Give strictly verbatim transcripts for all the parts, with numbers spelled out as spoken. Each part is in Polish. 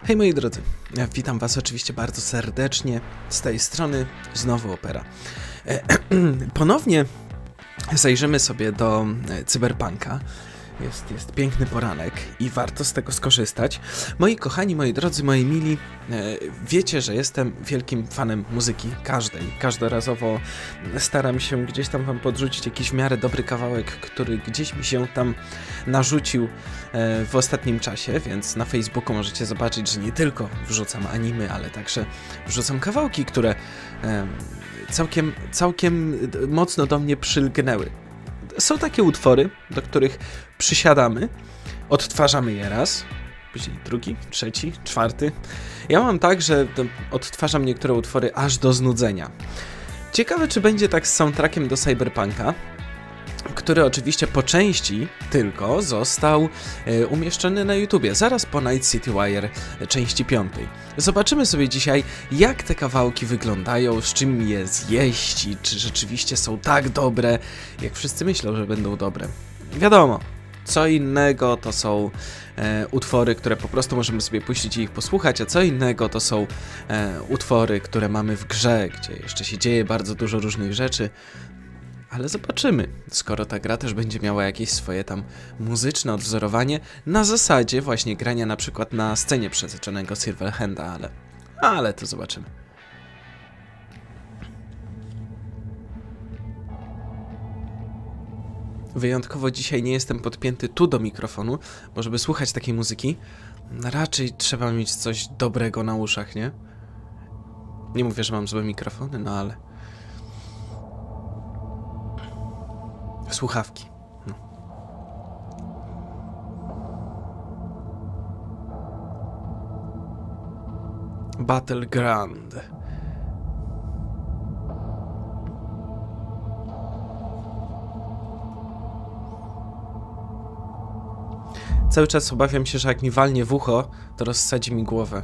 Hej moi drodzy, witam was oczywiście bardzo serdecznie, z tej strony znowu Opera. Ponownie zajrzymy sobie do Cyberpunka. Jest, jest piękny poranek i warto z tego skorzystać. Moi kochani, moi drodzy, moi mili, wiecie, że jestem wielkim fanem muzyki, każdej. Każdorazowo staram się gdzieś tam wam podrzucić jakiś w miarę dobry kawałek, który gdzieś mi się tam narzucił w ostatnim czasie, więc na Facebooku możecie zobaczyć, że nie tylko wrzucam animy, ale także wrzucam kawałki, które całkiem, całkiem mocno do mnie przylgnęły. Są takie utwory, do których przysiadamy, odtwarzamy je raz, później drugi, trzeci, czwarty. Ja mam tak, że odtwarzam niektóre utwory aż do znudzenia. Ciekawe, czy będzie tak z soundtrackiem do Cyberpunka, który oczywiście po części tylko został e, umieszczony na YouTubie, zaraz po Night City Wire części piątej. Zobaczymy sobie dzisiaj, jak te kawałki wyglądają, z czym je zjeść i czy rzeczywiście są tak dobre, jak wszyscy myślą, że będą dobre. Wiadomo, co innego to są e, utwory, które po prostu możemy sobie puścić i ich posłuchać, a co innego to są e, utwory, które mamy w grze, gdzie jeszcze się dzieje bardzo dużo różnych rzeczy. Ale zobaczymy, skoro ta gra też będzie miała jakieś swoje tam muzyczne odwzorowanie na zasadzie właśnie grania na przykład na scenie przeznaczonego Silverhanda, ale... ale to zobaczymy. Wyjątkowo dzisiaj nie jestem podpięty tu do mikrofonu, bo żeby słuchać takiej muzyki, raczej trzeba mieć coś dobrego na uszach, nie? Nie mówię, że mam złe mikrofony, no ale... Słuchawki. No. Battleground. Cały czas obawiam się, że jak mi walnie w ucho, to rozsadzi mi głowę.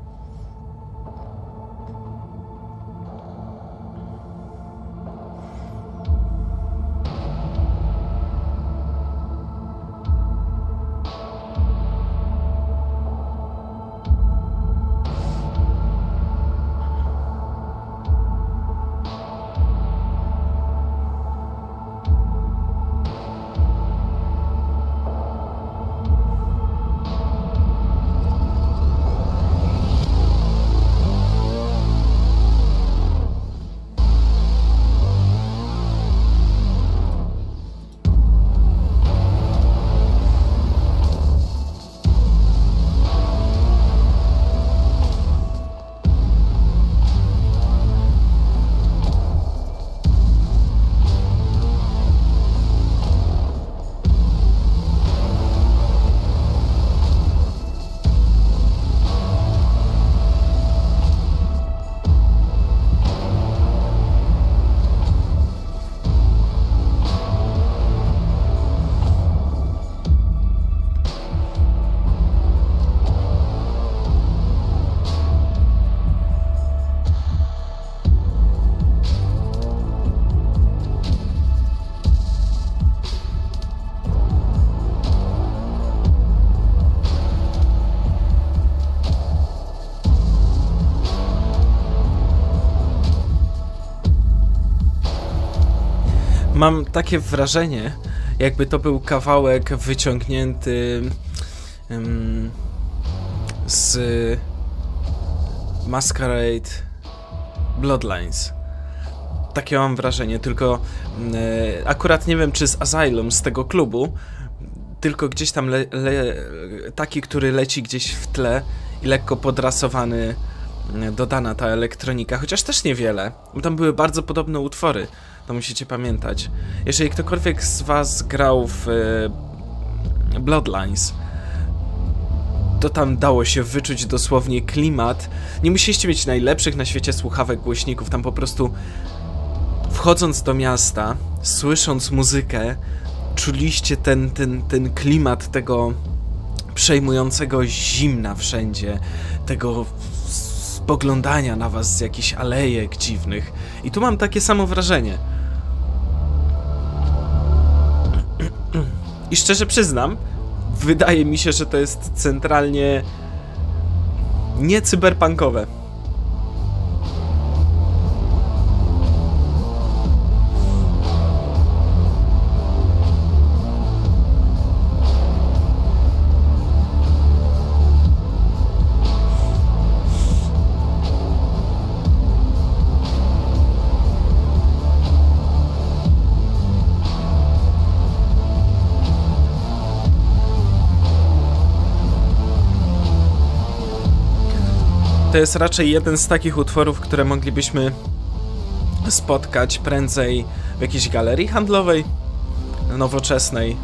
Mam takie wrażenie, jakby to był kawałek wyciągnięty um, z Masquerade Bloodlines. Takie mam wrażenie, tylko e, akurat nie wiem, czy z Asylum, z tego klubu, tylko gdzieś tam le, le, taki, który leci gdzieś w tle i lekko podrasowany, dodana ta elektronika, chociaż też niewiele, bo tam były bardzo podobne utwory. To musicie pamiętać. Jeżeli ktokolwiek z was grał w e, Bloodlines, to tam dało się wyczuć dosłownie klimat. Nie musieliście mieć najlepszych na świecie słuchawek, głośników. Tam po prostu wchodząc do miasta, słysząc muzykę, czuliście ten, ten, ten klimat tego przejmującego zimna wszędzie, tego spoglądania na was z jakichś alejek dziwnych. I tu mam takie samo wrażenie. I szczerze przyznam, wydaje mi się, że to jest centralnie nie cyberpunkowe. To jest raczej jeden z takich utworów, które moglibyśmy spotkać prędzej w jakiejś galerii handlowej, nowoczesnej.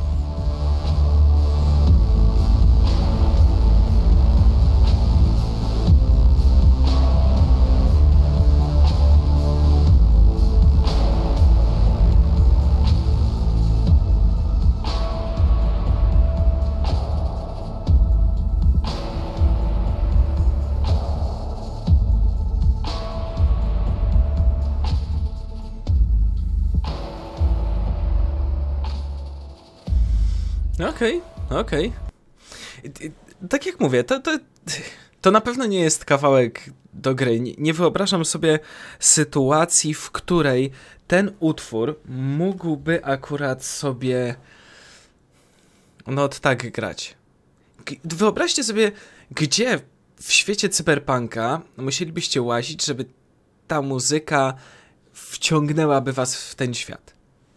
Okej, okay, okej. Okay. Tak jak mówię, to, to, to na pewno nie jest kawałek do gry. Nie, nie wyobrażam sobie sytuacji, w której ten utwór mógłby akurat sobie no tak grać. Wyobraźcie sobie, gdzie w świecie cyberpunka musielibyście łazić, żeby ta muzyka wciągnęłaby was w ten świat.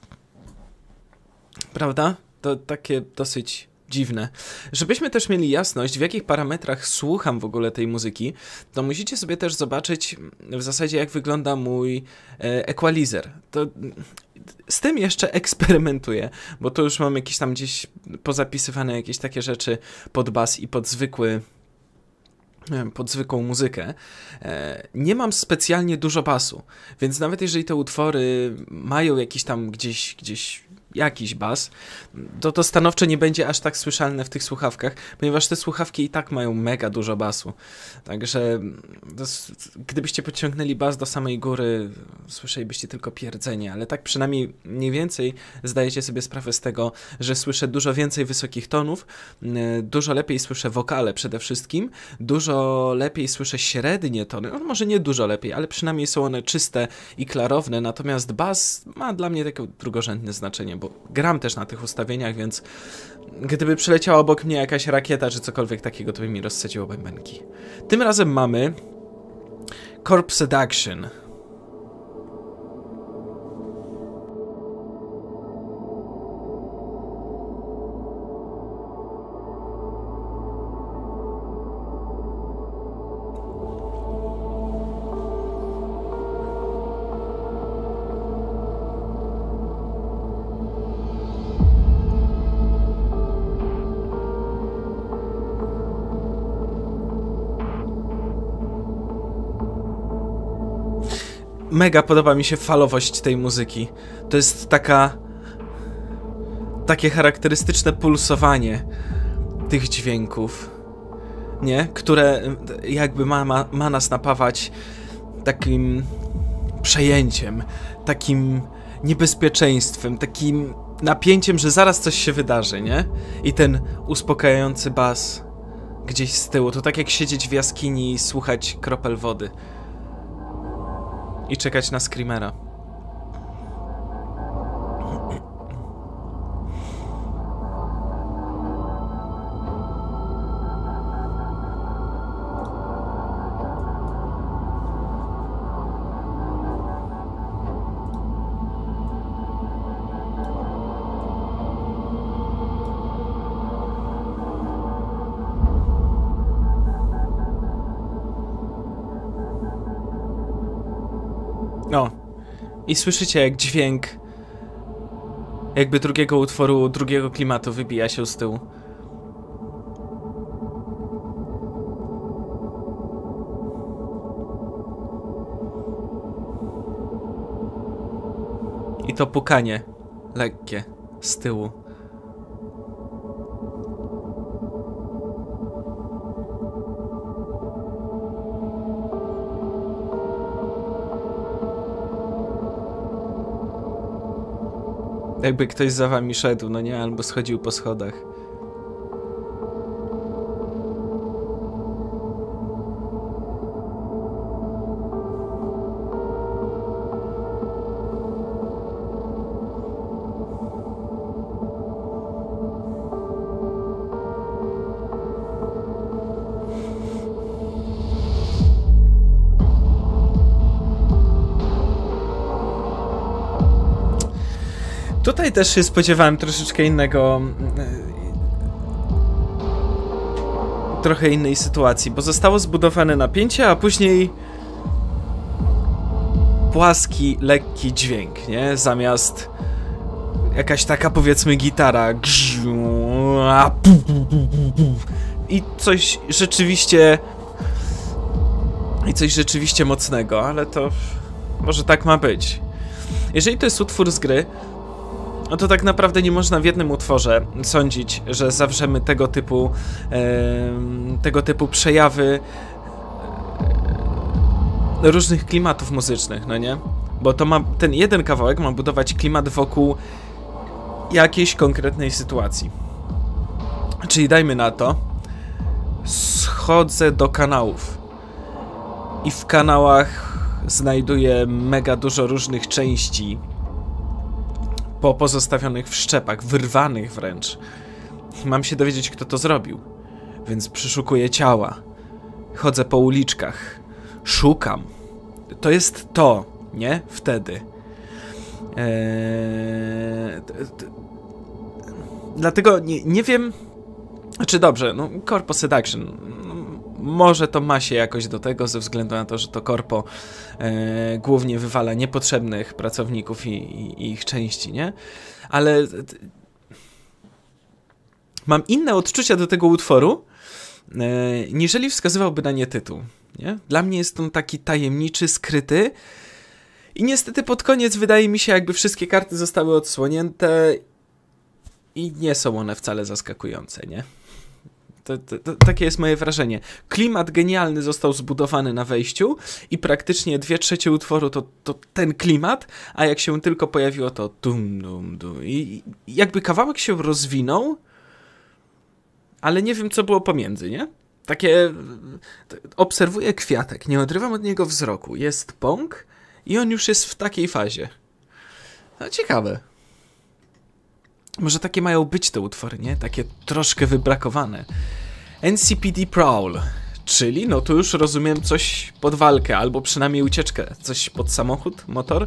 Prawda? To takie dosyć dziwne. Żebyśmy też mieli jasność, w jakich parametrach słucham w ogóle tej muzyki, to musicie sobie też zobaczyć w zasadzie, jak wygląda mój e, equalizer. To z tym jeszcze eksperymentuję, bo to już mam jakieś tam gdzieś pozapisywane jakieś takie rzeczy pod bas i pod zwykły pod zwykłą muzykę. Nie mam specjalnie dużo basu, więc nawet jeżeli te utwory mają jakiś tam gdzieś, gdzieś jakiś bas, to to stanowczo nie będzie aż tak słyszalne w tych słuchawkach, ponieważ te słuchawki i tak mają mega dużo basu. Także to, gdybyście podciągnęli bas do samej góry, słyszelibyście tylko pierdzenie, ale tak przynajmniej mniej więcej zdajecie sobie sprawę z tego, że słyszę dużo więcej wysokich tonów, dużo lepiej słyszę wokale przede wszystkim, dużo lepiej słyszę średnie tony, no może nie dużo lepiej, ale przynajmniej są one czyste i klarowne, natomiast bas ma dla mnie takie drugorzędne znaczenie, bo gram też na tych ustawieniach, więc gdyby przeleciała obok mnie jakaś rakieta czy cokolwiek takiego, to by mi rozsadziło bębenki. Tym razem mamy Corpse Seduction. Mega podoba mi się falowość tej muzyki. To jest taka... takie charakterystyczne pulsowanie tych dźwięków, nie? Które jakby ma, ma, ma nas napawać takim przejęciem, takim niebezpieczeństwem, takim napięciem, że zaraz coś się wydarzy, nie? I ten uspokajający bas gdzieś z tyłu. To tak jak siedzieć w jaskini i słuchać kropel wody. I czekać na screamera. O, i słyszycie, jak dźwięk jakby drugiego utworu, drugiego klimatu wybija się z tyłu. I to pukanie lekkie z tyłu. Jakby ktoś za wami szedł, no nie? Albo schodził po schodach. Tutaj też się spodziewałem troszeczkę innego... trochę innej sytuacji, bo zostało zbudowane napięcie, a później płaski, lekki dźwięk, nie? Zamiast jakaś taka, powiedzmy, gitara i coś rzeczywiście i coś rzeczywiście mocnego, ale to może tak ma być. Jeżeli to jest utwór z gry, no to tak naprawdę nie można w jednym utworze sądzić, że zawrzemy tego typu e, tego typu przejawy e, różnych klimatów muzycznych, no nie? Bo to ma, ten jeden kawałek ma budować klimat wokół jakiejś konkretnej sytuacji. Czyli dajmy na to, schodzę do kanałów i w kanałach znajduję mega dużo różnych części po pozostawionych w szczepach, wyrwanych wręcz. Mam się dowiedzieć, kto to zrobił. Więc przyszukuję ciała. Chodzę po uliczkach. Szukam. To jest to, nie? Wtedy. Eee... Dlatego nie, nie wiem... Znaczy dobrze, no Corpo Seduction... Może to ma się jakoś do tego, ze względu na to, że to korpo e, głównie wywala niepotrzebnych pracowników i, i, i ich części, nie? Ale t, mam inne odczucia do tego utworu, e, niżeli wskazywałby na nie tytuł, nie? Dla mnie jest on taki tajemniczy, skryty i niestety pod koniec wydaje mi się, jakby wszystkie karty zostały odsłonięte i nie są one wcale zaskakujące, nie? To, to, to, takie jest moje wrażenie. Klimat genialny został zbudowany na wejściu i praktycznie dwie trzecie utworu to, to ten klimat, a jak się tylko pojawiło to dum dum dum i, i jakby kawałek się rozwinął, ale nie wiem co było pomiędzy, nie? Takie... Obserwuję kwiatek, nie odrywam od niego wzroku. Jest pąk i on już jest w takiej fazie. No ciekawe. Może takie mają być te utwory, nie? Takie troszkę wybrakowane. N C P D Prowl, czyli no tu już rozumiem coś pod walkę, albo przynajmniej ucieczkę. Coś pod samochód, motor?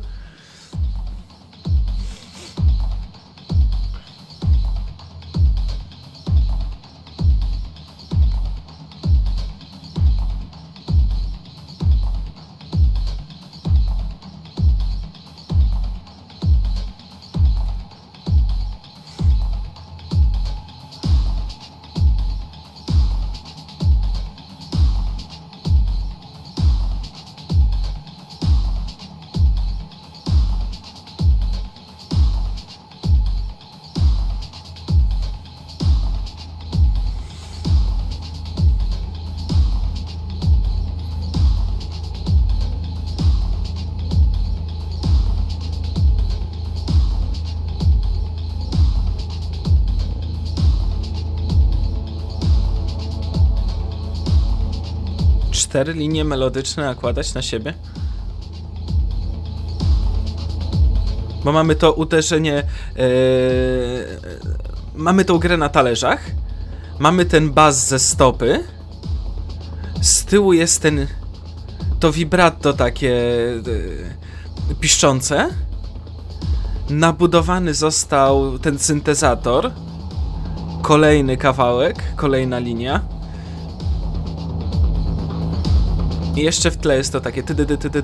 Cztery linie melodyczne nakładać na siebie? Bo mamy to uderzenie... Yy, mamy tą grę na talerzach. Mamy ten bas ze stopy. Z tyłu jest ten... To vibrato takie... Yy, piszczące. Nabudowany został ten syntezator. Kolejny kawałek. Kolejna linia. I jeszcze w tle jest to takie...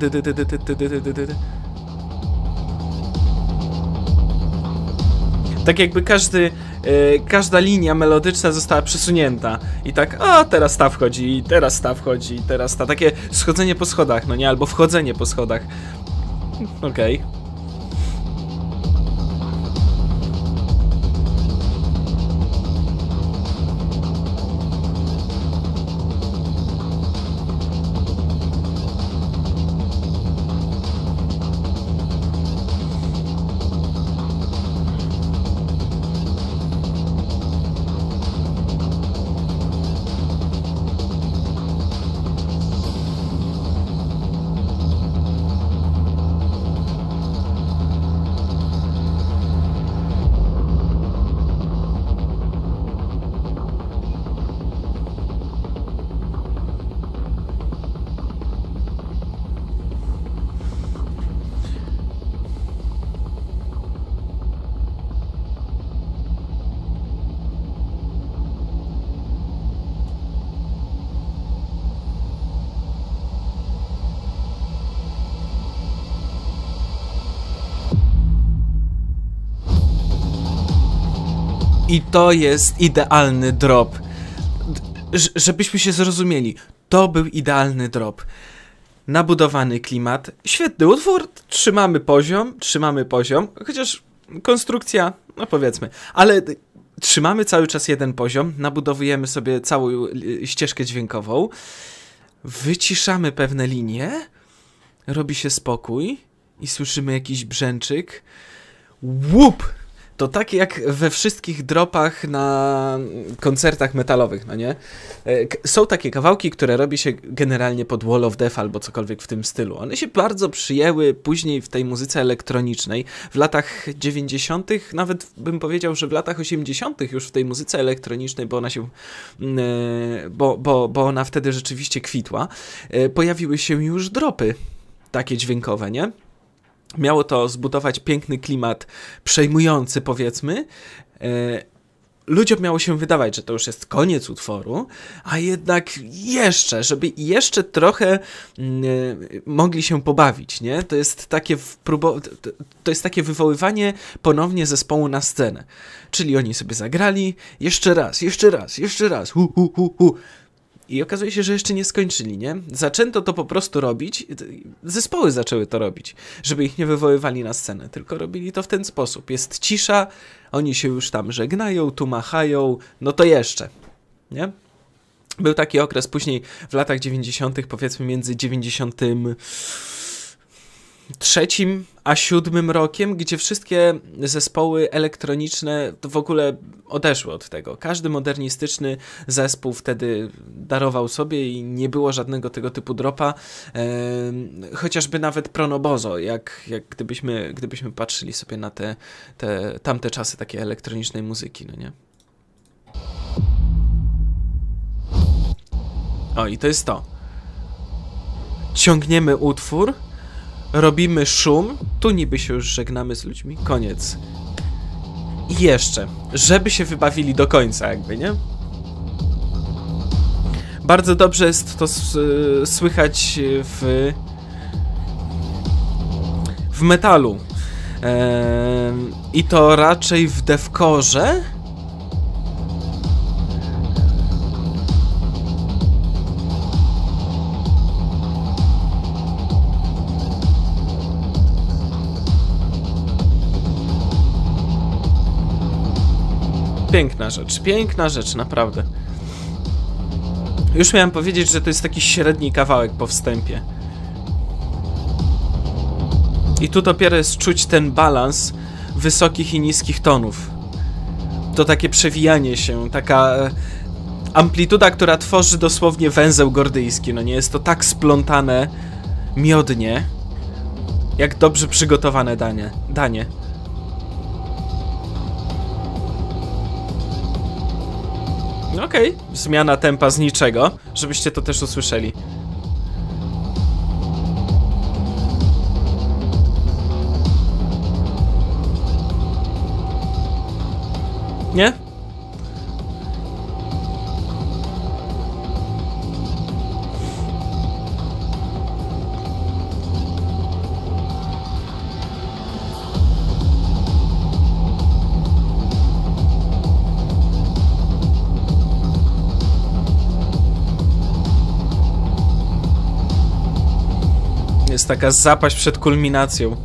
Tak jakby każdy, yy, każda linia melodyczna została przesunięta. I tak, a teraz ta wchodzi, teraz ta wchodzi, teraz ta. Takie schodzenie po schodach, no nie? Albo wchodzenie po schodach. Okej. Okay. I to jest idealny drop. Ż żebyśmy się zrozumieli, to był idealny drop. Nabudowany klimat, świetny utwór, trzymamy poziom, trzymamy poziom, chociaż konstrukcja, no powiedzmy, ale trzymamy cały czas jeden poziom, nabudowujemy sobie całą ścieżkę dźwiękową, wyciszamy pewne linie, robi się spokój i słyszymy jakiś brzęczyk. Łup! To tak jak we wszystkich dropach na koncertach metalowych, no nie? Są takie kawałki, które robi się generalnie pod Wall of Death albo cokolwiek w tym stylu. One się bardzo przyjęły później w tej muzyce elektronicznej. W latach dziewięćdziesiątych, nawet bym powiedział, że w latach osiemdziesiątych już w tej muzyce elektronicznej, bo ona się, bo, bo, bo ona wtedy rzeczywiście kwitła, pojawiły się już dropy takie dźwiękowe, nie? Miało to zbudować piękny klimat, przejmujący, powiedzmy. E, ludziom miało się wydawać, że to już jest koniec utworu, a jednak jeszcze, żeby jeszcze trochę e, mogli się pobawić, nie? To jest takie próbo- to jest takie wywoływanie ponownie zespołu na scenę. Czyli oni sobie zagrali, jeszcze raz, jeszcze raz, jeszcze raz, hu, hu, hu, hu. I okazuje się, że jeszcze nie skończyli, nie? Zaczęto to po prostu robić, zespoły zaczęły to robić, żeby ich nie wywoływali na scenę, tylko robili to w ten sposób. Jest cisza, oni się już tam żegnają, tu machają, no to jeszcze, nie? Był taki okres później w latach dziewięćdziesiątych, powiedzmy między dziewięćdziesiątym trzecim a siódmym rokiem, gdzie wszystkie zespoły elektroniczne w ogóle odeszły od tego. Każdy modernistyczny zespół wtedy darował sobie i nie było żadnego tego typu dropa. Ehm, chociażby nawet Pronobozo, jak, jak gdybyśmy, gdybyśmy patrzyli sobie na te, te tamte czasy takiej elektronicznej muzyki, no nie? O, i to jest to. Ciągniemy utwór, robimy szum, tu niby się już żegnamy z ludźmi, koniec. I jeszcze, żeby się wybawili do końca jakby, nie? Bardzo dobrze jest to słychać w w metalu. Eee, I to raczej w deathcore. Piękna rzecz, piękna rzecz, naprawdę. Już miałem powiedzieć, że to jest taki średni kawałek po wstępie. I tu dopiero jest czuć ten balans wysokich i niskich tonów. To takie przewijanie się, taka amplituda, która tworzy dosłownie węzeł gordyjski. No nie jest to tak splątane miodnie, jak dobrze przygotowane danie. danie. Okej, okay. Zmiana tempa z niczego, żebyście to też usłyszeli. Nie? Jest taka zapaść przed kulminacją.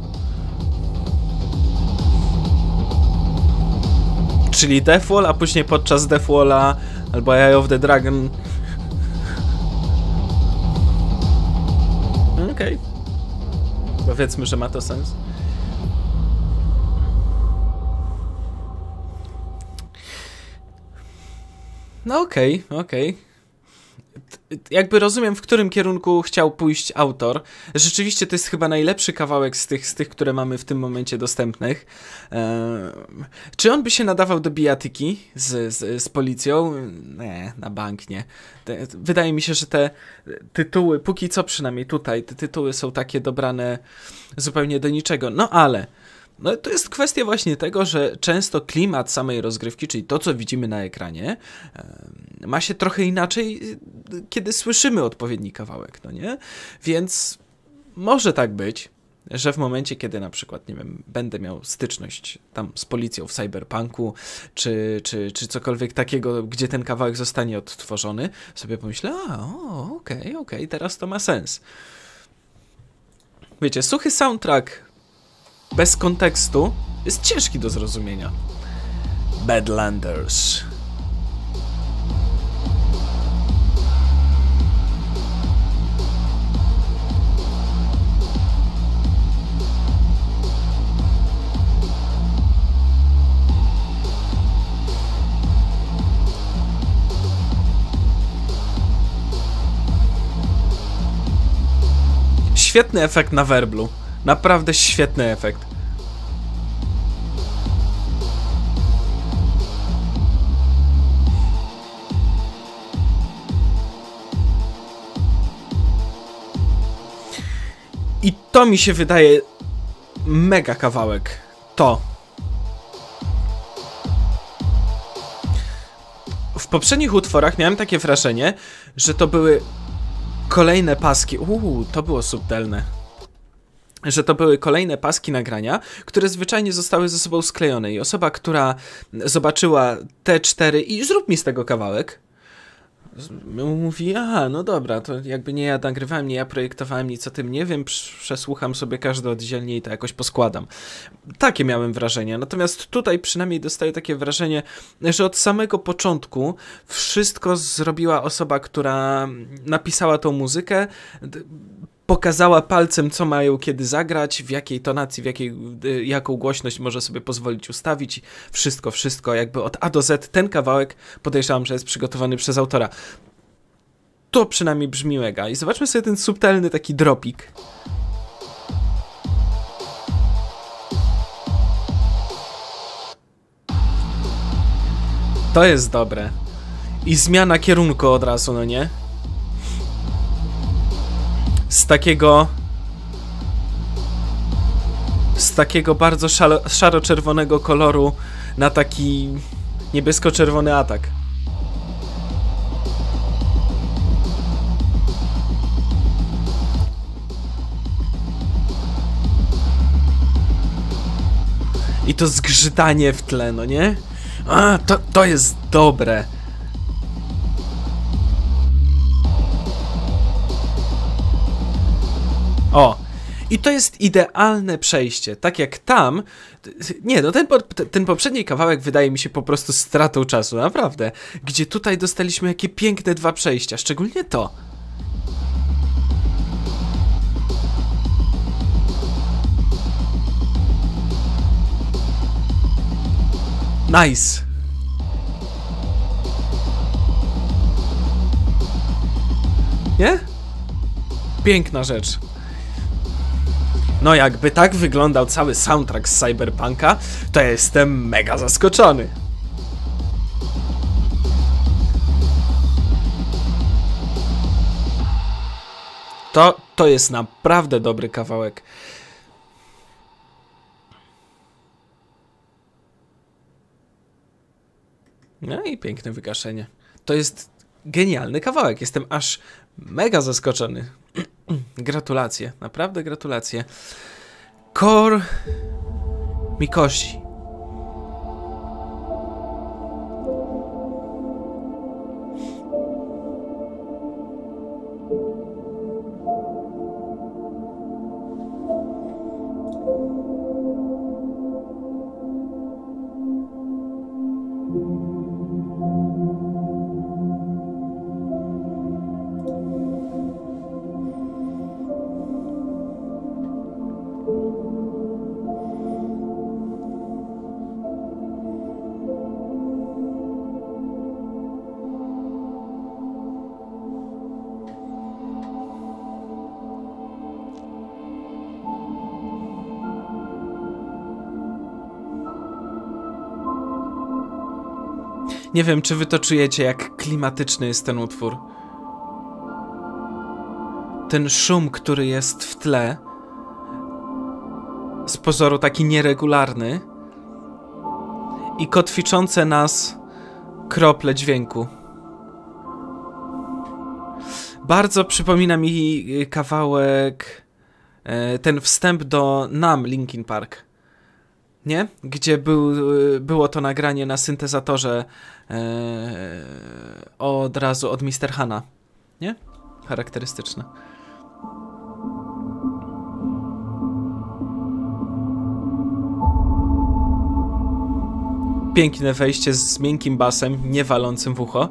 Czyli Deathwall, a później podczas Deathwalla albo Eye of the Dragon. Okej. Okay. Powiedzmy, że ma to sens. No okej, okay, okej. Okay. Jakby rozumiem, w którym kierunku chciał pójść autor. Rzeczywiście to jest chyba najlepszy kawałek z tych, z tych które mamy w tym momencie dostępnych. Eee, czy on by się nadawał do bijatyki z, z, z policją? Nie, na bank nie. Te, wydaje mi się, że te tytuły, póki co przynajmniej tutaj, te tytuły są takie dobrane zupełnie do niczego. No ale... No to jest kwestia właśnie tego, że często klimat samej rozgrywki, czyli to, co widzimy na ekranie, ma się trochę inaczej, kiedy słyszymy odpowiedni kawałek, no nie? Więc może tak być, że w momencie, kiedy na przykład, nie wiem, będę miał styczność tam z policją w Cyberpunku, czy, czy, czy cokolwiek takiego, gdzie ten kawałek zostanie odtworzony, sobie pomyślę, a, o, okej, okay, okej, okay, teraz to ma sens. Wiecie, suchy soundtrack bez kontekstu jest ciężki do zrozumienia. Badlanders. Świetny efekt na werblu. Naprawdę świetny efekt. I to mi się wydaje mega kawałek. To. W poprzednich utworach miałem takie wrażenie, że to były kolejne paski. Uuu, to było subtelne. Że to były kolejne paski nagrania, które zwyczajnie zostały ze sobą sklejone. I osoba, która zobaczyła te cztery i zrób mi z tego kawałek, mówi, aha, no dobra, to jakby nie ja nagrywałem, nie ja projektowałem, nic o tym nie wiem, przesłucham sobie każdy oddzielnie i to jakoś poskładam. Takie miałem wrażenie. Natomiast tutaj przynajmniej dostaję takie wrażenie, że od samego początku wszystko zrobiła osoba, która napisała tą muzykę, pokazała palcem, co mają kiedy zagrać, w jakiej tonacji, w jakiej, jaką głośność może sobie pozwolić ustawić. Wszystko, wszystko, jakby od A do Z. Ten kawałek podejrzewam, że jest przygotowany przez autora. To przynajmniej brzmi mega. I zobaczmy sobie ten subtelny taki dropik. To jest dobre. I zmiana kierunku od razu, no nie? Z takiego... Z takiego bardzo szaro-czerwonego koloru na taki niebiesko-czerwony atak. I to zgrzytanie w tle, no nie? A, to, to jest dobre. O, i to jest idealne przejście, tak jak tam, nie, no ten, ten poprzedni kawałek wydaje mi się po prostu stratą czasu, naprawdę, gdzie tutaj dostaliśmy jakie piękne dwa przejścia, szczególnie to. Nice. Nie? Piękna rzecz. No jakby tak wyglądał cały soundtrack z Cyberpunka, to ja jestem mega zaskoczony. To, to jest naprawdę dobry kawałek. No i piękne wygaszenie. To jest genialny kawałek. Jestem aż mega zaskoczony. Gratulacje. Naprawdę gratulacje. Kor Mikoshi. Nie wiem, czy wy to czujecie, jak klimatyczny jest ten utwór. Ten szum, który jest w tle, z pozoru taki nieregularny, i kotwiczące nas krople dźwięku. Bardzo przypomina mi kawałek E, ten wstęp do Numb Linkin Park. Nie? Gdzie był, było to nagranie na syntezatorze e, od razu od mister Hana. Nie? Charakterystyczne. Piękne wejście z miękkim basem, nie walącym w ucho.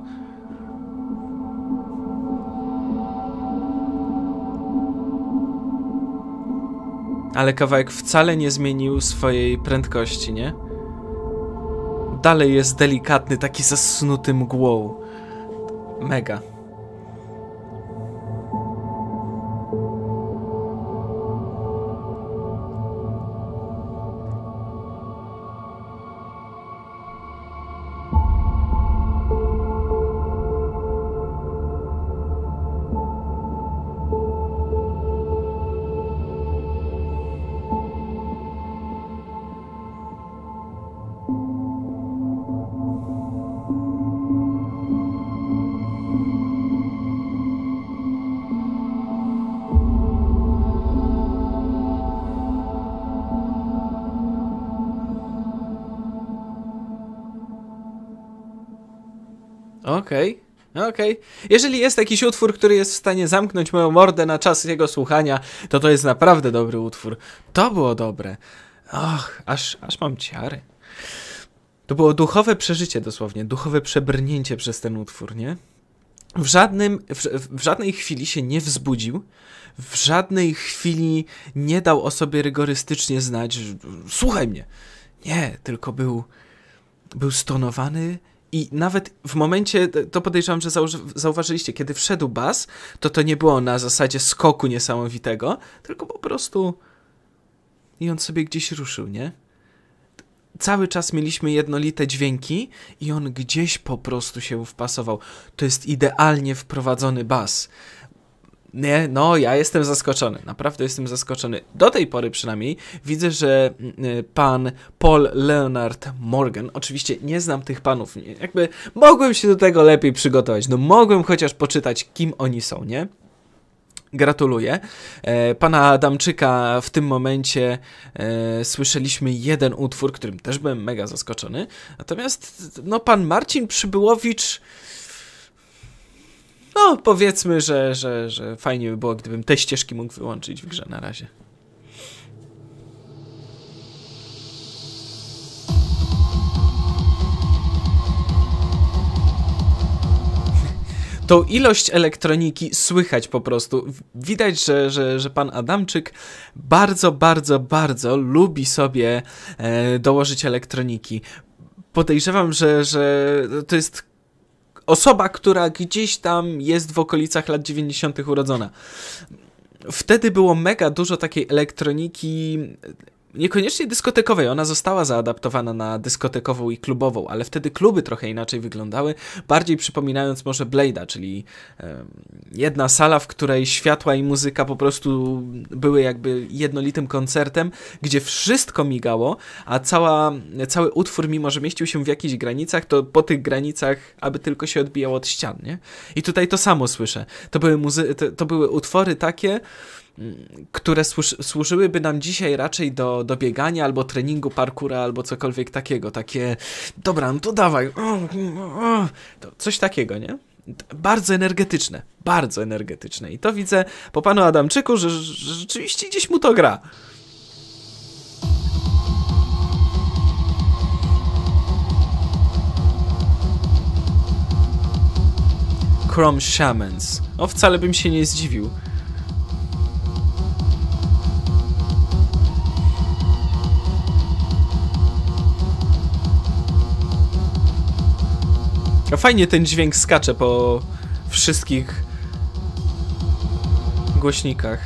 Ale kawałek wcale nie zmienił swojej prędkości, nie? Dalej jest delikatny, taki zasnuty mgłą. Mega. Okej, okay, okej. Okay. Jeżeli jest jakiś utwór, który jest w stanie zamknąć moją mordę na czas jego słuchania, to to jest naprawdę dobry utwór. To było dobre. Och, aż, aż mam ciary. To było duchowe przeżycie dosłownie, duchowe przebrnięcie przez ten utwór, nie? W żadnym, w, w żadnej chwili się nie wzbudził, w żadnej chwili nie dał o sobie rygorystycznie znać, że słuchaj mnie. Nie, tylko był, był stonowany. I nawet w momencie, to podejrzewam, że zauważyliście, kiedy wszedł bas, to to nie było na zasadzie skoku niesamowitego, tylko po prostu i on sobie gdzieś ruszył, nie? Cały czas mieliśmy jednolite dźwięki i on gdzieś po prostu się wpasował. To jest idealnie wprowadzony bas. Nie, no ja jestem zaskoczony, naprawdę jestem zaskoczony. Do tej pory przynajmniej widzę, że pan Paul Leonard Morgan, oczywiście nie znam tych panów, jakby mogłem się do tego lepiej przygotować, no mogłem chociaż poczytać, kim oni są, nie? Gratuluję. E, pana Adamczyka w tym momencie e, słyszeliśmy jeden utwór, którym też byłem mega zaskoczony, natomiast no pan Marcin Przybyłowicz... No, powiedzmy, że, że, że fajnie by było, gdybym te ścieżki mógł wyłączyć w grze na razie. Tą ilość elektroniki słychać po prostu. Widać, że, że, że pan Adamczyk bardzo, bardzo, bardzo lubi sobie e, dołożyć elektroniki. Podejrzewam, że, że to jest osoba, która gdzieś tam jest w okolicach lat dziewięćdziesiątych urodzona. Wtedy było mega dużo takiej elektroniki, niekoniecznie dyskotekowej, ona została zaadaptowana na dyskotekową i klubową, ale wtedy kluby trochę inaczej wyglądały, bardziej przypominając może Blade'a, czyli e, jedna sala, w której światła i muzyka po prostu były jakby jednolitym koncertem, gdzie wszystko migało, a cała, cały utwór, mimo że mieścił się w jakichś granicach, to po tych granicach aby tylko się odbijało od ścian, nie? I tutaj to samo słyszę. To były, muzy- to, to były utwory takie, które służy, służyłyby nam dzisiaj raczej do, do biegania, albo treningu parkoura, albo cokolwiek takiego. Takie, dobra, no to dawaj. To coś takiego, nie? Bardzo energetyczne. Bardzo energetyczne. I to widzę po panu Adamczyku, że, że rzeczywiście gdzieś mu to gra. Chrome Shamans. O, wcale bym się nie zdziwił. A fajnie ten dźwięk skacze po wszystkich głośnikach.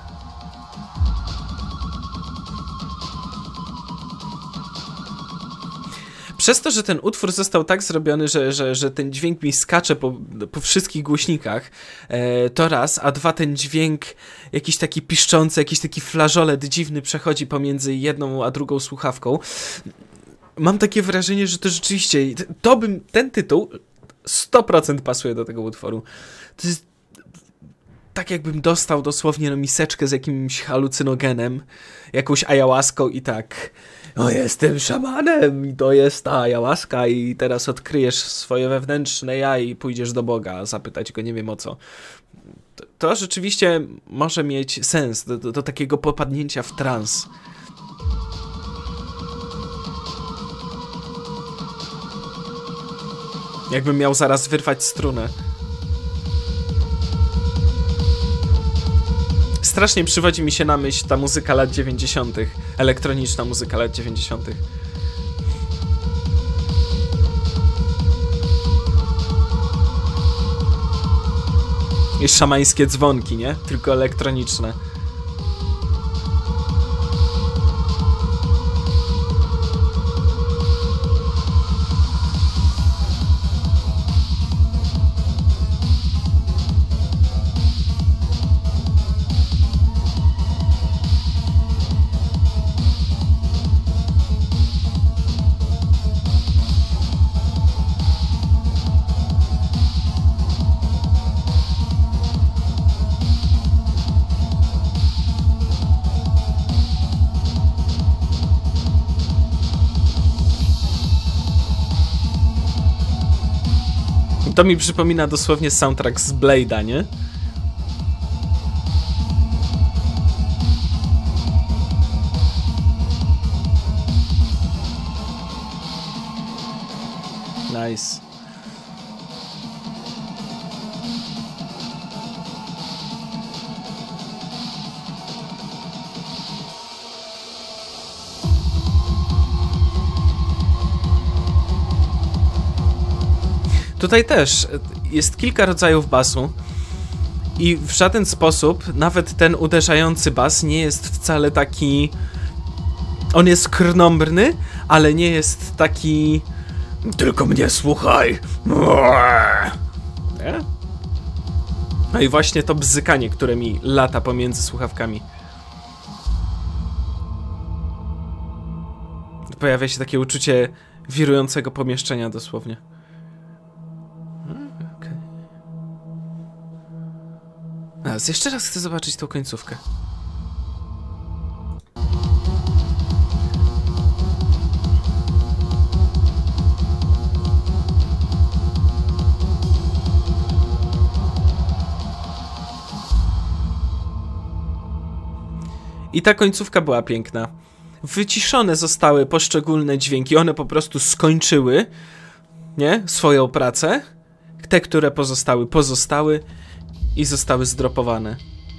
Przez to, że ten utwór został tak zrobiony, że, że, że ten dźwięk mi skacze po, po wszystkich głośnikach, e, to raz, a dwa, ten dźwięk jakiś taki piszczący, jakiś taki flażolet dziwny przechodzi pomiędzy jedną a drugą słuchawką. Mam takie wrażenie, że to rzeczywiście, to bym, ten tytuł sto procent pasuje do tego utworu. To jest tak jakbym dostał dosłownie no, miseczkę z jakimś halucynogenem, jakąś ayahuaską i tak, no jestem szamanem i to jest ta ayahuaska i teraz odkryjesz swoje wewnętrzne ja i pójdziesz do Boga zapytać go nie wiem o co. To, to rzeczywiście może mieć sens do, do, do takiego popadnięcia w trans. Jakbym miał zaraz wyrwać strunę. Strasznie przywodzi mi się na myśl ta muzyka lat dziewięćdziesiątych. Elektroniczna muzyka lat dziewięćdziesiątych. I szamańskie dzwonki, nie? Tylko elektroniczne. To mi przypomina dosłownie soundtrack z Blade'a, nie? Nice. Tutaj też jest kilka rodzajów basu i w żaden sposób nawet ten uderzający bas nie jest wcale taki... On jest krnąbrny, ale nie jest taki... Tylko mnie słuchaj! Nie? No i właśnie to bzykanie, które mi lata pomiędzy słuchawkami. Pojawia się takie uczucie wirującego pomieszczenia dosłownie. Raz, jeszcze raz chcę zobaczyć tą końcówkę. I ta końcówka była piękna. Wyciszone zostały poszczególne dźwięki, one po prostu skończyły, nie? Swoją pracę. Te, które pozostały, pozostały. I zostały zdropowane.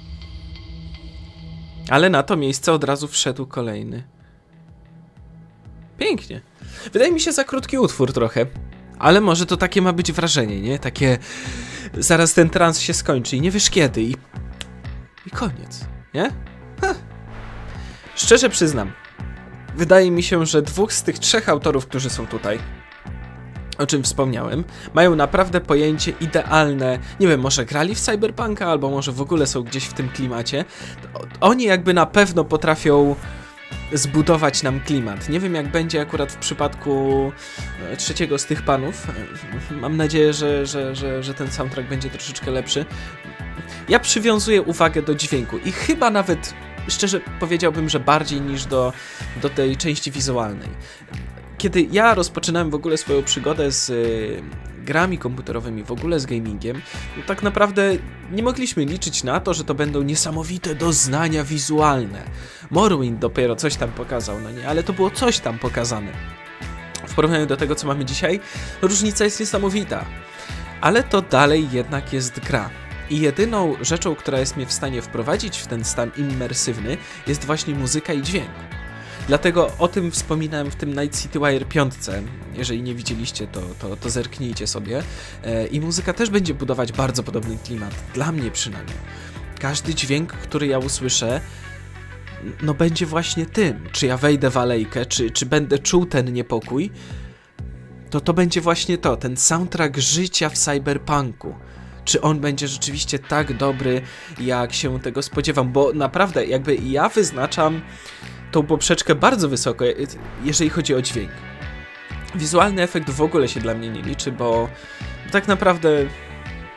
Ale na to miejsce od razu wszedł kolejny. Pięknie. Wydaje mi się za krótki utwór trochę. Ale może to takie ma być wrażenie, nie? Takie... Zaraz ten trans się skończy i nie wiesz kiedy i... I koniec, nie? Ha. Szczerze przyznam. Wydaje mi się, że dwóch z tych trzech autorów, którzy są tutaj, o czym wspomniałem, mają naprawdę pojęcie idealne. Nie wiem, może grali w Cyberpunka, albo może w ogóle są gdzieś w tym klimacie. Oni jakby na pewno potrafią zbudować nam klimat. Nie wiem, jak będzie akurat w przypadku trzeciego z tych panów. Mam nadzieję, że, że, że, że ten soundtrack będzie troszeczkę lepszy. Ja przywiązuję uwagę do dźwięku i chyba nawet, szczerze powiedziałbym, że bardziej niż do, do tej części wizualnej. Kiedy ja rozpoczynałem w ogóle swoją przygodę z y, grami komputerowymi, w ogóle z gamingiem, no tak naprawdę nie mogliśmy liczyć na to, że to będą niesamowite doznania wizualne. Morrowind dopiero coś tam pokazał, no nie, ale to było coś tam pokazane. W porównaniu do tego, co mamy dzisiaj, różnica jest niesamowita. Ale to dalej jednak jest gra. I jedyną rzeczą, która jest mnie w stanie wprowadzić w ten stan immersywny, jest właśnie muzyka i dźwięk. Dlatego o tym wspominałem w tym Night City Wire pięć. Jeżeli nie widzieliście, to, to, to zerknijcie sobie. I muzyka też będzie budować bardzo podobny klimat. Dla mnie przynajmniej. Każdy dźwięk, który ja usłyszę, no będzie właśnie tym. Czy ja wejdę w alejkę, czy, czy będę czuł ten niepokój, to to będzie właśnie to. Ten soundtrack życia w cyberpunku. Czy on będzie rzeczywiście tak dobry, jak się tego spodziewam? Bo naprawdę, jakby ja wyznaczam tą poprzeczkę bardzo wysoko, jeżeli chodzi o dźwięk. Wizualny efekt w ogóle się dla mnie nie liczy, bo tak naprawdę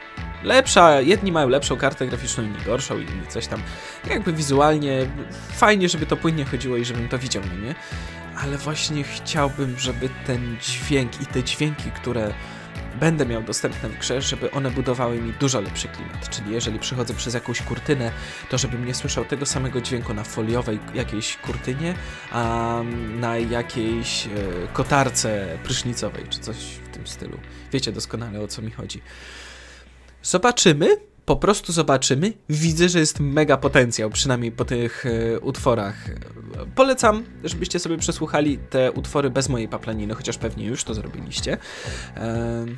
lepsza, jedni mają lepszą kartę graficzną, inni gorszą, inni coś tam. Jakby wizualnie fajnie, żeby to płynnie chodziło i żebym to widział, no nie? Ale właśnie chciałbym, żeby ten dźwięk i te dźwięki, które będę miał dostępne w grze, żeby one budowały mi dużo lepszy klimat. Czyli jeżeli przychodzę przez jakąś kurtynę, to żebym nie słyszał tego samego dźwięku na foliowej jakiejś kurtynie, a na jakiejś e, kotarce prysznicowej, czy coś w tym stylu. Wiecie doskonale, o co mi chodzi. Zobaczymy. Po prostu zobaczymy. Widzę, że jest mega potencjał, przynajmniej po tych e, utworach. Polecam, żebyście sobie przesłuchali te utwory bez mojej paplaniny, chociaż pewnie już to zrobiliście. E...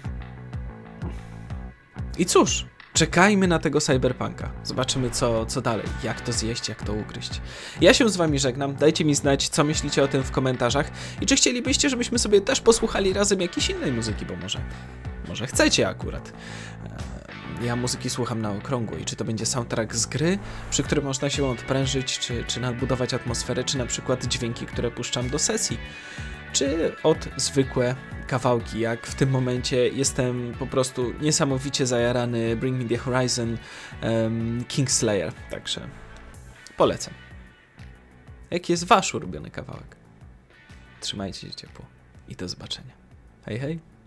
I cóż, czekajmy na tego Cyberpunka. Zobaczymy, co, co dalej, jak to zjeść, jak to ugryźć. Ja się z wami żegnam. Dajcie mi znać, co myślicie o tym w komentarzach i czy chcielibyście, żebyśmy sobie też posłuchali razem jakiejś innej muzyki, bo może, może chcecie akurat. Ja muzyki słucham na okrągło i czy to będzie soundtrack z gry, przy którym można się odprężyć, czy, czy nadbudować atmosferę, czy na przykład dźwięki, które puszczam do sesji, czy od zwykłe kawałki, jak w tym momencie jestem po prostu niesamowicie zajarany Bring Me The Horizon, um, Kingslayer, także polecam. Jaki jest wasz ulubiony kawałek? Trzymajcie się ciepło i do zobaczenia. Hej, hej!